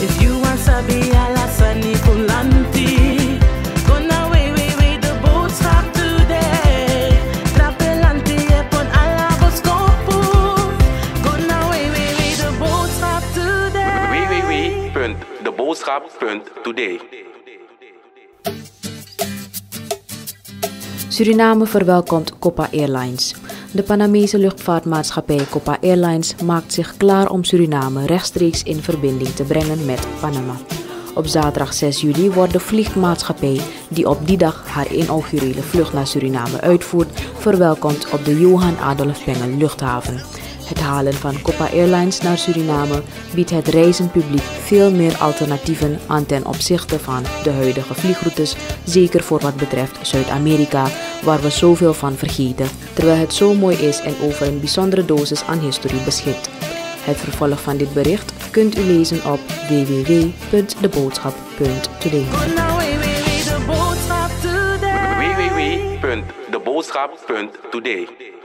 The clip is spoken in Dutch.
If you want sabi alasani kulanti, gonna way the boodschap today. Trapelanti epon alaboskopu, gonna way the boodschap today. www.deboodschap.today. Suriname verwelkomt Copa Airlines. De Panamese luchtvaartmaatschappij Copa Airlines maakt zich klaar om Suriname rechtstreeks in verbinding te brengen met Panama. Op zaterdag 6 juli wordt de vliegmaatschappij, die op die dag haar inaugurele vlucht naar Suriname uitvoert, verwelkomd op de Johan Adolf Pengel luchthaven. Het halen van Copa Airlines naar Suriname biedt het reizend publiek veel meer alternatieven aan ten opzichte van de huidige vliegroutes, zeker voor wat betreft Zuid-Amerika, waar we zoveel van vergeten, terwijl het zo mooi is en over een bijzondere dosis aan historie beschikt. Het vervolg van dit bericht kunt u lezen op www.deboodschap.today. www.deboodschap.today.